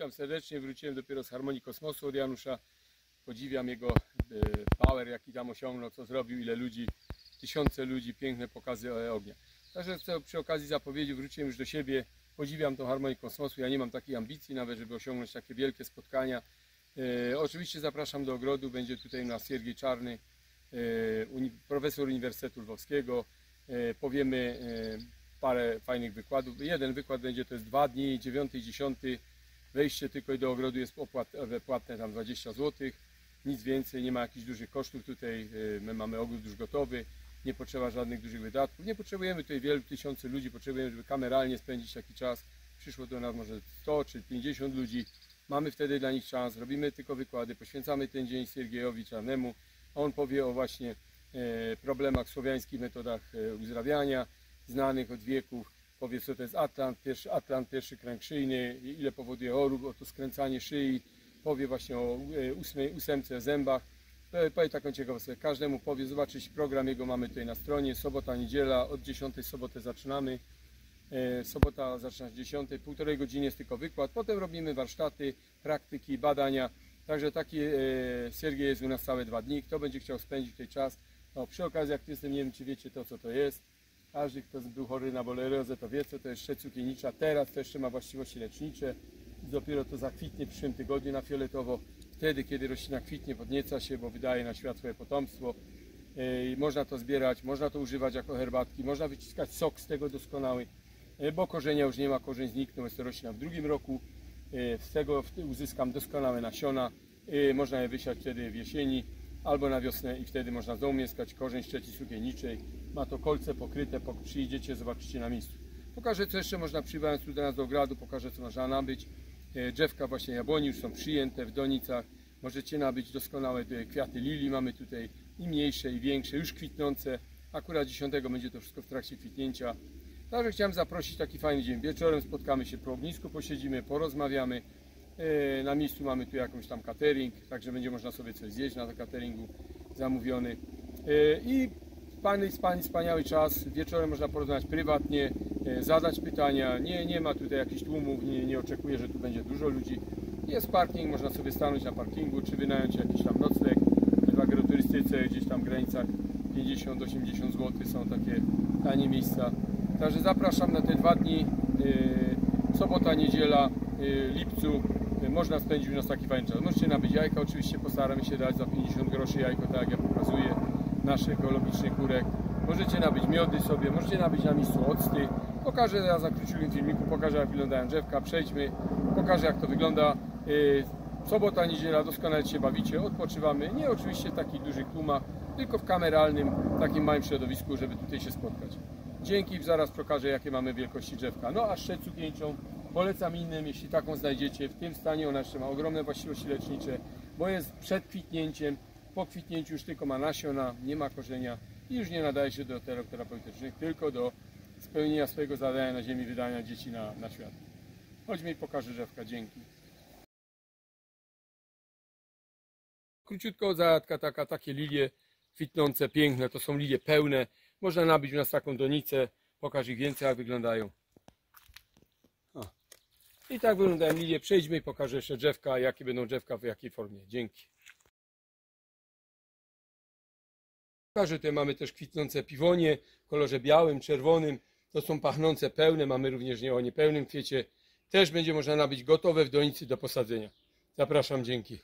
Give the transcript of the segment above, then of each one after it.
Witam serdecznie, wróciłem dopiero z Harmonii Kosmosu od Janusza. Podziwiam jego power, jaki tam osiągnął, co zrobił, ile ludzi, tysiące ludzi, piękne pokazy ognia. Także chcę przy okazji zapowiedzi, wróciłem już do siebie, podziwiam tą Harmonię Kosmosu. Ja nie mam takiej ambicji nawet, żeby osiągnąć takie wielkie spotkania. Oczywiście zapraszam do ogrodu, będzie tutaj u nas Siergiej Czarny, profesor Uniwersytetu Lwowskiego. Powiemy parę fajnych wykładów. Jeden wykład będzie, to jest 2 dni, 9 i 10. Wejście tylko do ogrodu jest płatne tam 20 zł. Nic więcej, nie ma jakichś dużych kosztów tutaj. My mamy ogród już gotowy, nie potrzeba żadnych dużych wydatków. Nie potrzebujemy tutaj wielu tysięcy ludzi, potrzebujemy, żeby kameralnie spędzić taki czas. Przyszło do nas może 100 czy 50 ludzi. Mamy wtedy dla nich czas, robimy tylko wykłady, poświęcamy ten dzień Siergiejowi Czarnemu. On powie o właśnie problemach słowiańskich, metodach uzdrawiania, znanych od wieków. Powie, co to jest Atlant, pierwszy kręg szyjny, ile powoduje chorób, o to skręcanie szyi. Powie właśnie o 8 zębach. Powie taką ciekawostkę, każdemu powie, zobaczyć program jego mamy tutaj na stronie, sobota, niedziela, od 10 sobotę zaczynamy. Sobota zaczyna się 10, półtorej godziny jest tylko wykład, potem robimy warsztaty, praktyki, badania. Także taki Siergiej jest u nas całe 2 dni. Kto będzie chciał spędzić tutaj czas, no, przy okazji, jak jestem, nie wiem, czy wiecie to, co to jest. Każdy, kto był chory na boreliozę, to wie, co to jest szczep cukiernicza. Teraz to jeszcze ma właściwości lecznicze. Dopiero to zakwitnie w przyszłym tygodniu na fioletowo. Wtedy, kiedy roślina kwitnie, podnieca się, bo wydaje na świat swoje potomstwo. Można to zbierać, można to używać jako herbatki, można wyciskać sok z tego doskonały, bo korzenia już nie ma, korzeń zniknął, jest to roślina w 2. roku. Z tego uzyskam doskonałe nasiona. Można je wysiać wtedy w jesieni albo na wiosnę i wtedy można znowu mieszkać korzeń szczeci cukierniczej. Ma to kolce pokryte, przyjdziecie, zobaczycie na miejscu. Pokażę, co jeszcze można przybierać tu do nas do ogrodu, pokażę, co można nabyć. Drzewka właśnie jabłoni już są przyjęte w donicach. Możecie nabyć doskonałe kwiaty lilii, mamy tutaj i mniejsze, i większe, już kwitnące. Akurat 10 będzie to wszystko w trakcie kwitnięcia. Także chciałem zaprosić taki fajny dzień. Wieczorem spotkamy się przy ognisku, posiedzimy, porozmawiamy. Na miejscu mamy tu jakąś tam catering, także będzie można sobie coś zjeść na cateringu zamówiony. I wspaniały czas. Wieczorem można porozmawiać prywatnie, zadać pytania. Nie ma tutaj jakichś tłumów, nie oczekuję, że tu będzie dużo ludzi. Jest parking, można sobie stanąć na parkingu, czy wynająć jakiś tam nocleg. W agroturystyce gdzieś tam w granicach 50-80 zł są takie tanie miejsca. Także zapraszam na te 2 dni, sobota, niedziela, lipcu. Można spędzić u nas taki fajny czas. Możecie nabyć jajka, oczywiście postaramy się dać za 50 groszy jajko, tak jak ja pokazuję, naszych ekologicznych kurek. Możecie nabyć miody sobie, możecie nabyć na miejscu octy. Pokażę na króciutkim filmiku, pokażę, jak wyglądają drzewka, przejdźmy, pokażę, jak to wygląda. Sobota, niedziela, doskonale się bawicie, odpoczywamy. Nie oczywiście w takich dużych tłumach, tylko w kameralnym, takim małym środowisku, żeby tutaj się spotkać. Dzięki, zaraz pokażę, jakie mamy wielkości drzewka. No a szczeć cukierniczą polecam innym, jeśli taką znajdziecie. W tym stanie ona jeszcze ma ogromne właściwości lecznicze, bo jest przed kwitnięciem. Po kwitnięciu już tylko ma nasiona, nie ma korzenia i już nie nadaje się do terapii terapeutycznych, tylko do spełnienia swojego zadania na ziemi, wydania dzieci na świat. Chodźmy i pokażę drzewka. Dzięki. Króciutko zagadka takie lilie kwitnące, piękne, to są lilie pełne. Można nabyć u nas taką donicę, pokaż ich więcej, jak wyglądają. I tak wyglądają lilie. Przejdźmy i pokażę jeszcze drzewka, jakie będą drzewka, w jakiej formie. Dzięki. Pokażę, tutaj mamy też kwitnące piwonie w kolorze białym, czerwonym. To są pachnące pełne, mamy również o niepełnym kwiecie. Też będzie można nabyć gotowe w donicy do posadzenia. Zapraszam, dzięki.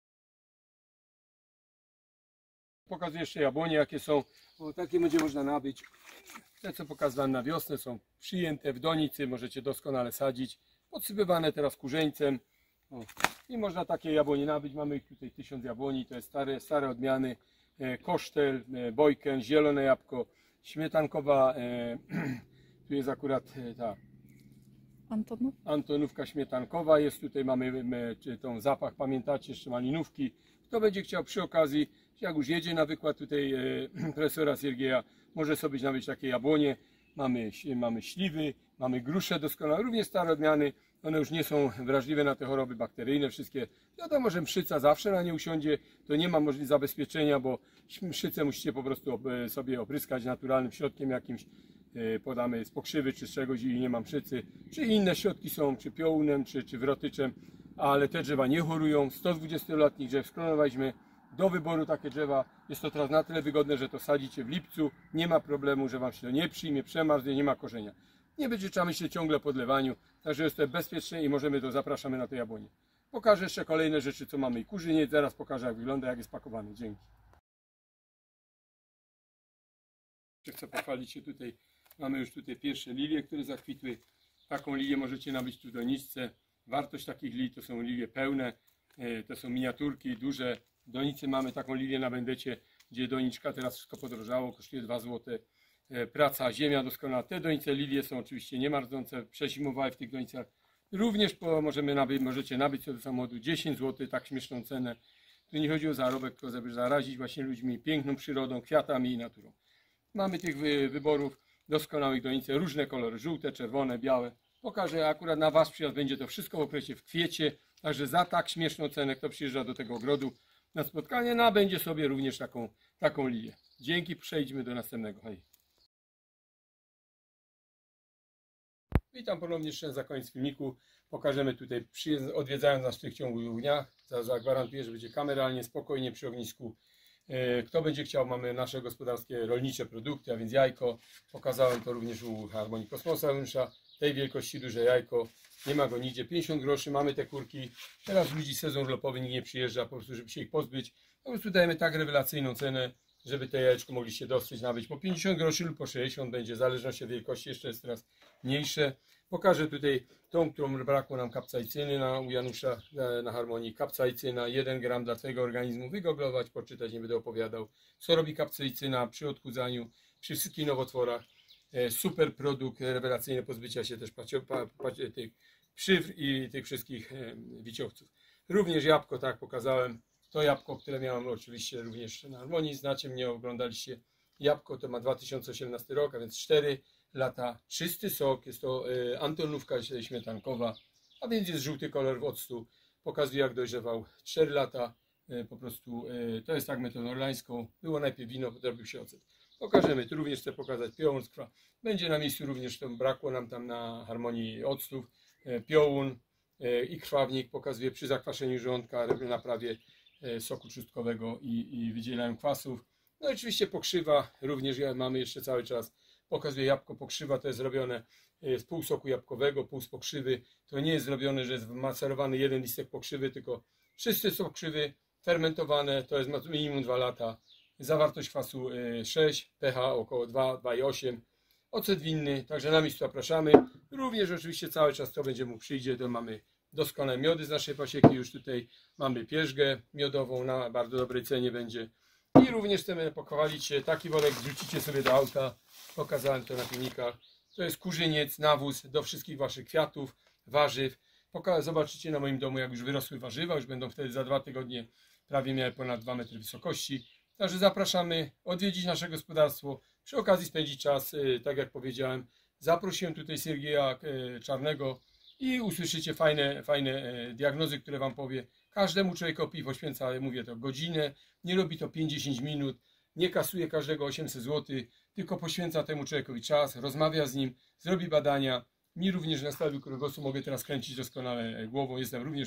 Pokazuję jeszcze jabłonie, jakie są. O, takie będzie można nabyć. Te, co pokazałem na wiosnę, są przyjęte w donicy, możecie doskonale sadzić. Podsypywane teraz kurzeńcem. O, i można takie jabłonie nabyć. Mamy ich tutaj 1000 jabłoni, to jest stare odmiany. Kosztel, bojken, zielone jabłko, śmietankowa, tu jest akurat ta Antonówka śmietankowa, jest tutaj, mamy tą zapach, pamiętacie, jeszcze malinówki. Kto będzie chciał przy okazji, jak już jedzie na wykład tutaj profesora Siergieja, może sobie nabyć takie jabłonie. Mamy śliwy, mamy grusze doskonałe, również stare odmiany. One już nie są wrażliwe na te choroby bakteryjne wszystkie. Wiadomo, że mszyca zawsze na nie usiądzie, to nie ma możliwości zabezpieczenia, bo mszycę musicie po prostu sobie opryskać naturalnym środkiem jakimś, podamy z pokrzywy czy z czegoś i nie ma mszycy. Czy inne środki są, czy piołunem, czy wrotyczem. ale te drzewa nie chorują. 120-letnich drzew skronowaliśmy do wyboru takie drzewa. Jest to teraz na tyle wygodne, że to sadzicie w lipcu. Nie ma problemu, że Wam się to nie przyjmie, przemarznie, nie ma korzenia. Nie będzie trzeba myśleć ciągle o podlewaniu, także jest to bezpieczne i możemy to, zapraszamy na te jabłonie. Pokażę jeszcze kolejne rzeczy, co mamy i kurzyniec. Zaraz pokażę, jak wygląda, jak jest pakowany. Dzięki. Chcę pochwalić się tutaj. Mamy już tutaj pierwsze lilie, które zakwitły. Taką lilię możecie nabyć tu w doniczce. Wartość takich lilii to są lilie pełne, to są miniaturki duże. W donicy mamy taką lilię na Bendecie, gdzie doniczka teraz wszystko podrożało, kosztuje 2 zł. Praca, ziemia doskonała. Te donice lilie są oczywiście niemardzące, przezimowały w tych donicach. Również możecie nabyć sobie do samochodu 10 zł, tak śmieszną cenę. Tu nie chodzi o zarobek, tylko żeby zarazić właśnie ludźmi piękną przyrodą, kwiatami i naturą. Mamy tych wyborów doskonałych donice, różne kolory, żółte, czerwone, białe. Pokażę, akurat na Was przyjazd będzie to wszystko w okresie w kwiecie, także za tak śmieszną cenę, kto przyjeżdża do tego ogrodu na spotkanie, nabędzie sobie również taką lilię. Dzięki, przejdźmy do następnego. Hej. Witam ponownie jeszcze za koniec filmiku. Pokażemy tutaj, odwiedzając nas w tych ciągłych dniach, zagwarantuję, że będzie kameralnie, spokojnie przy ognisku. Kto będzie chciał, mamy nasze gospodarskie rolnicze produkty, a więc jajko. Pokazałem to również u Harmonii Kosmosa Junusza. Tej wielkości duże jajko, nie ma go nigdzie. 50 groszy, mamy te kurki. Teraz ludzi sezon urlopowy, nikt nie przyjeżdża, po prostu żeby się ich pozbyć. Po prostu dajemy tak rewelacyjną cenę, żeby te jajeczko mogliście dostać, nabyć po 50 groszy lub po 60 będzie, w zależności od wielkości, jeszcze jest teraz mniejsze. Pokażę tutaj tą, którą brakło nam kapsaicyny u Janusza na Harmonii. Kapsaicyna, 1 gram dla Twojego organizmu. Wygooglować, poczytać, nie będę opowiadał. Co robi kapsaicyna przy odchudzaniu, przy wszystkich nowotworach. Super produkt, rewelacyjny, pozbycia się też tych przywr i tych wszystkich wiciowców. Również jabłko, tak pokazałem. To jabłko, które miałem oczywiście również na Harmonii. Znacie mnie, oglądaliście. Jabłko to ma 2018 rok, a więc 4 lata, czysty sok, jest to Antonówka śmietankowa, a więc jest żółty kolor w octu, pokazuje jak dojrzewał 4 lata, po prostu to jest tak metodą orlańską, było najpierw wino, potem robił się ocet. Pokażemy, tu również chcę pokazać piołun z krwa, będzie na miejscu również, to brakło nam tam na Harmonii octów, piołun i krwawnik, pokazuje przy zakwaszeniu żołądka, naprawie soku trzustkowego i wydzielaniu kwasów. No i oczywiście pokrzywa, również mamy jeszcze cały czas. Pokazuje jabłko pokrzywa, to jest zrobione z pół soku jabłkowego, pół z pokrzywy. To nie jest zrobione, że jest macerowany jeden listek pokrzywy, tylko czysty sok krzywy, fermentowane, to jest minimum 2 lata. Zawartość kwasu 6, pH około 2, 2,8. Ocet winny, także na miejscu zapraszamy. Również oczywiście cały czas kto będzie mógł przyjdzie, to mamy doskonałe miody z naszej pasieki. Już tutaj mamy pierzgę miodową na bardzo dobrej cenie będzie. I również chcemy pochwalić się, taki worek wrzucicie sobie do auta, pokazałem to na filmikach. To jest kurzyniec, nawóz do wszystkich Waszych kwiatów, warzyw. Zobaczycie na moim domu, jak już wyrosły warzywa, już będą wtedy za 2 tygodnie prawie miały ponad 2 metry wysokości. Także zapraszamy odwiedzić nasze gospodarstwo, przy okazji spędzić czas, tak jak powiedziałem. Zaprosiłem tutaj Sergieja Czarnego i usłyszycie fajne diagnozy, które Wam powie. Każdemu człowiekowi poświęca, mówię to, godzinę, nie robi to 5-10 minut, nie kasuje każdego 800 zł, tylko poświęca temu człowiekowi czas, rozmawia z nim, zrobi badania. Mi również nastawił kręgosłup, mogę teraz kręcić doskonale głową, jestem również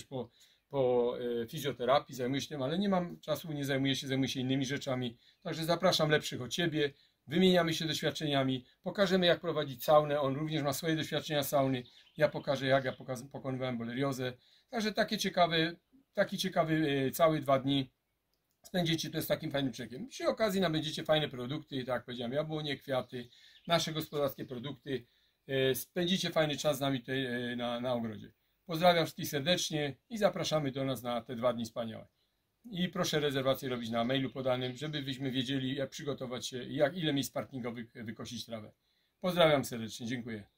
po fizjoterapii, zajmuję się tym, ale nie mam czasu, nie zajmuję się innymi rzeczami. Także zapraszam lepszych od Ciebie, wymieniamy się doświadczeniami, pokażemy jak prowadzić saunę, on również ma swoje doświadczenia sauny, ja pokażę jak ja pokonywałem boleriozę. Także taki ciekawy cały 2 dni spędzicie to z takim fajnym człowiekiem. Przy okazji nabędziecie fajne produkty, tak jak powiedziałem, jabłonie, kwiaty, nasze gospodarskie produkty. Spędzicie fajny czas z nami tutaj na ogrodzie. Pozdrawiam wszystkich serdecznie i zapraszamy do nas na te 2 dni wspaniałe. I proszę rezerwację robić na mailu podanym, żebyśmy wiedzieli jak przygotować się i ile miejsc parkingowych wykosić trawę. Pozdrawiam serdecznie, dziękuję.